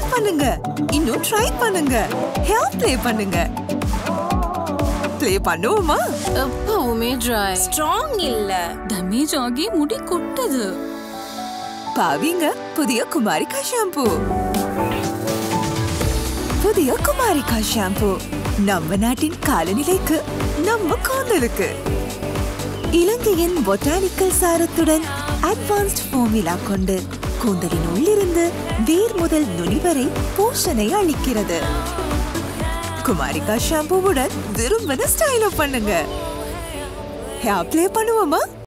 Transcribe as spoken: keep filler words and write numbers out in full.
Love பண்ணுங்க, இன்னும் try பண்ணுங்க, ஹேர் ப்ளே பண்ணுங்க. ப்ளே பண்ணுவோமா? எப்பவுமே dry. ஸ்ட்ராங் இல்ல. டேமேஜ் ஆகி முடி கொட்டுது. பாவிங்க புதிய குமாரிகா ஷாம்பு. புதிய குமாரிகா ஷாம்பு நம்ம நாட்டின் காலநிலைக்கு, நம்ம கூந்தலுக்கு. இலங்கையின் பொட்டானிக்கல் சாரத்துடன் அட்வான்ஸ்ட் ஃபார்முலா கொண்டு கூந்தலின் உள்ளிருந்து வேர் முதல் நுனி வரை போஷனை அளிக்கிறது. குமாரிகா ஷாம்புவுடன் விரும்பின ஸ்டைல பண்ணுங்க. ஹேர் ப்ளே பண்ணுவோமா?